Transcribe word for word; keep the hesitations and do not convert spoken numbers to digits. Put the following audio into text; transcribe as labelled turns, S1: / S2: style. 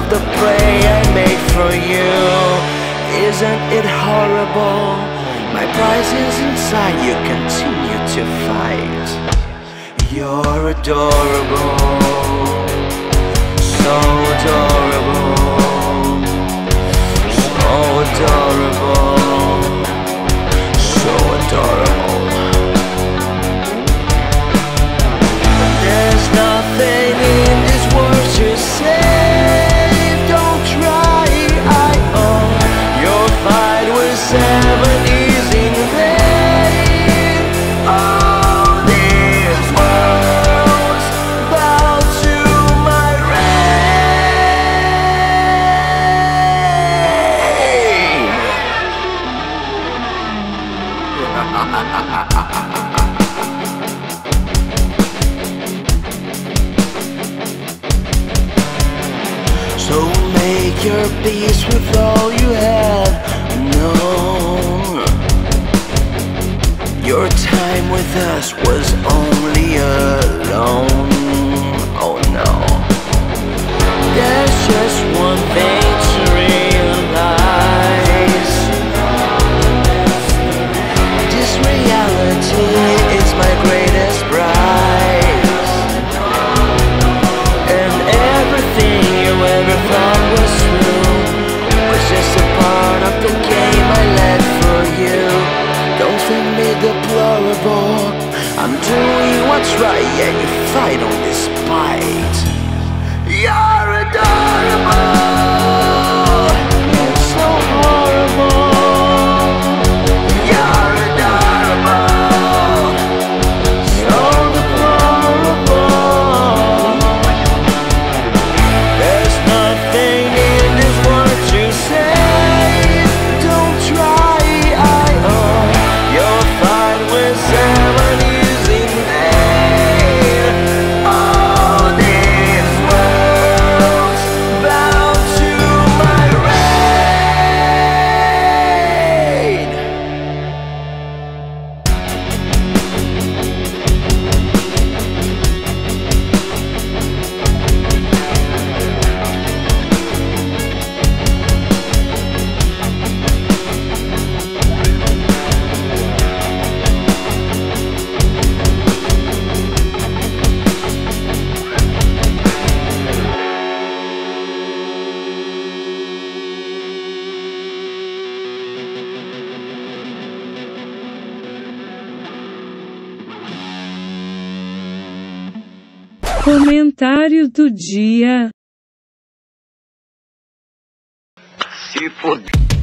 S1: the prey I made for you. Isn't it horrible? My prize is inside, you continue to fight. You're adorable, so adorable, so adorable, so adorable. There's nothing in this world to say. Don't try, I own. Your fight was seven years in vain. All these worlds bow to my So make your peace with all you have known. Your time with us was only alone. Oh no. There's just one thing to realize. This reality is my greatest prize. And everything you ever thought was true was just a part of the game I led for you. Don't think me deplorable. I'm doing what's right, yeah, you fight on this spite. You're adorable. It's so horrible. You're adorable. So deplorable. There's nothing in this world to say. Don't try, I own. Your fight with seven years in vain. All these worlds bow to my reign.
S2: Comentário do dia.
S1: Se fodeu.